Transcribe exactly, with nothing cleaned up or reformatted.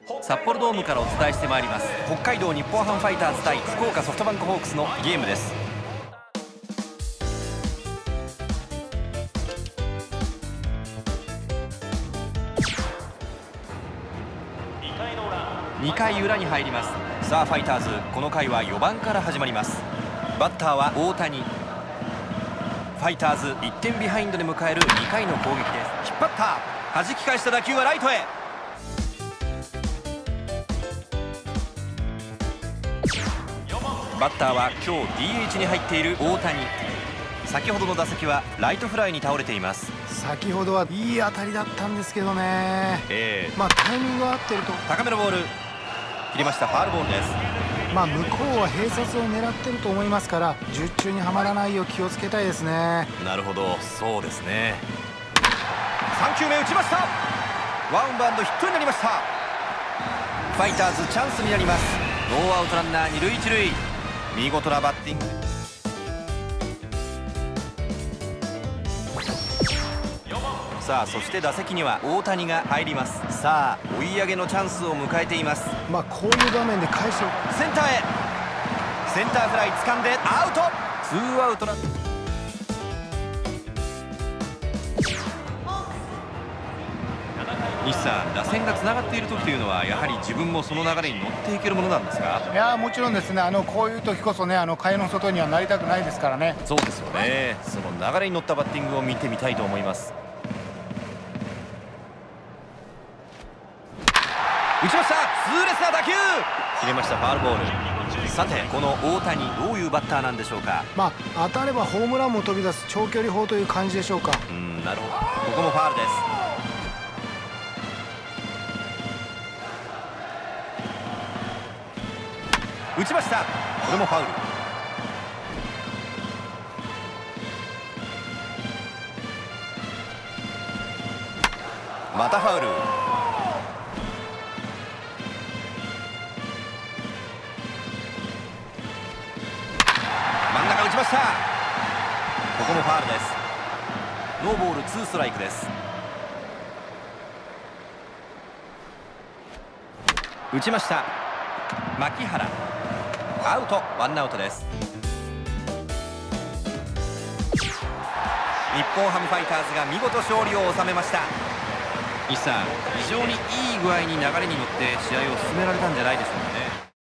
札幌ドームからお伝えしてまいります。北海道日本ハムファイターズ対福岡ソフトバンクホークスのゲームです。にかい裏に入ります。さあファイターズ、この回はよばんから始まります。バッターは大谷。ファイターズいってんビハインドで迎えるにかいの攻撃です。引っ張った、弾き返した打球はライトへ。バッターは今日 ディーエイチ に入っている大谷。先ほどの打席はライトフライに倒れています。 先ほどはいい当たりだったんですけどね、 えー、 まあタイミングが合ってると。 高めのボール切りました。ファールボールです。 まあ向こうは併殺を狙ってると思いますから、術中にはまらないよう気をつけたいですね。 なるほど、そうですね。さんきゅうめ打ちました。ワンバウンドヒットになりました。ファイターズチャンスになります。ノーアウトランナーに塁一塁。見事なバッティング。さあそして打席には大谷が入ります。さあ追い上げのチャンスを迎えています。 まあこういう場面で返しをセンターへ。センターフライ掴んでアウト。ツーアウトラン。西さん、打線がつながっている時というのはやはり自分もその流れに乗っていけるものなんですか？ いやもちろんですね。あのこういう時こそね、あの蚊帳の外にはなりたくないですからね。 そうですよね。その流れに乗ったバッティングを見てみたいと思います。打ちました。痛烈な打球切れました。ファールボール。さてこの大谷、どういうバッターなんでしょうか？ まあ当たればホームランも飛び出す長距離砲という感じでしょうか。 うん、なるほど。ここもファールです。打ちました。これもファウル。またファウル。真ん中打ちました。ここもファウルです。ノーボールツーストライクです。打ちました。牧原アウト。ワンアウトです。日本ハムファイターズが見事勝利を収めました。西さん、非常にいい具合に流れに乗って試合を進められたんじゃないでしょうかね。